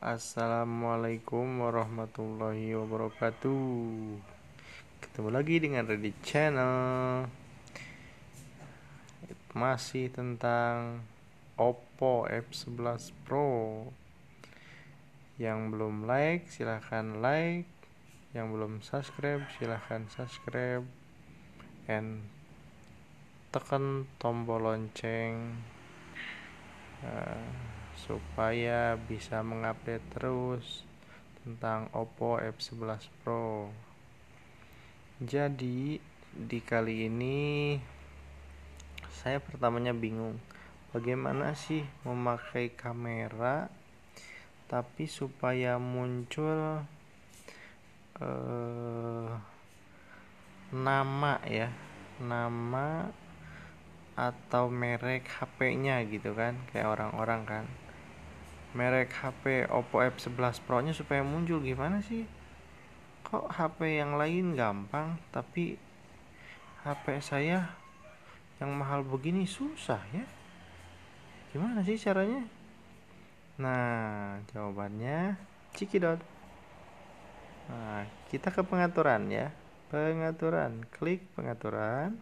Assalamualaikum warahmatullahi wabarakatuh. Ketemu lagi dengan Reddit Channel. Masih tentang Oppo F11 Pro. Yang belum like silahkan like, yang belum subscribe silahkan subscribe, and tekan tombol lonceng supaya bisa mengupdate terus tentang Oppo F11 Pro. Jadi di kali ini saya pertamanya bingung bagaimana sih memakai kamera tapi supaya muncul nama atau merek HP-nya gitu kan, kayak orang-orang kan merek HP Oppo F11 Pro nya supaya muncul. Gimana sih, kok HP yang lain gampang tapi HP saya yang mahal begini susah ya? Gimana sih caranya? Nah, jawabannya cikidot. Nah, kita ke pengaturan ya. Pengaturan, klik pengaturan.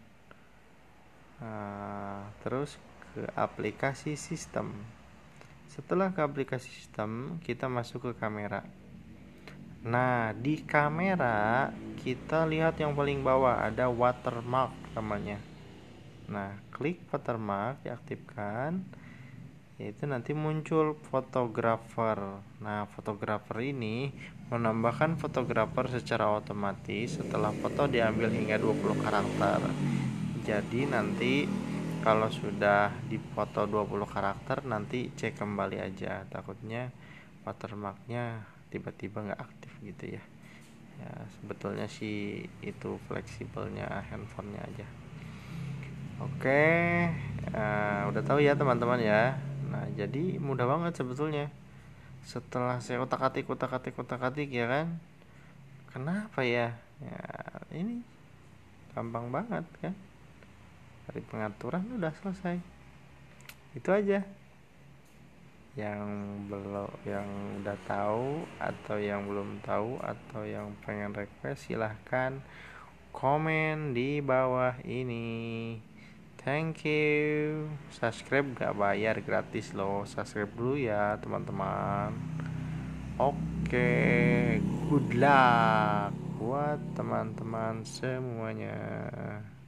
Nah, terus ke aplikasi sistem. Setelah ke aplikasi sistem, kita masuk ke kamera. Nah, di kamera kita lihat yang paling bawah ada watermark namanya. Nah, klik watermark, diaktifkan. Yaitu nanti muncul fotografer. Nah, fotografer ini menambahkan fotografer secara otomatis setelah foto diambil hingga 20 karakter. Jadi nanti kalau sudah dipoto 20 karakter nanti cek kembali aja, takutnya watermarknya tiba-tiba nggak aktif gitu ya. Ya sebetulnya sih itu fleksibelnya handphonenya aja. Oke, udah tahu ya teman-teman ya. Nah, jadi mudah banget sebetulnya. Setelah saya otak-atik ya kan. Kenapa ya? Ya, ini gampang banget kan. Dari pengaturan udah selesai. Itu aja. Yang udah tahu atau yang belum tahu atau yang pengen request silahkan komen di bawah ini. Thank you. Subscribe gak bayar, gratis loh. Subscribe dulu ya teman-teman. Oke, good luck buat teman-teman semuanya.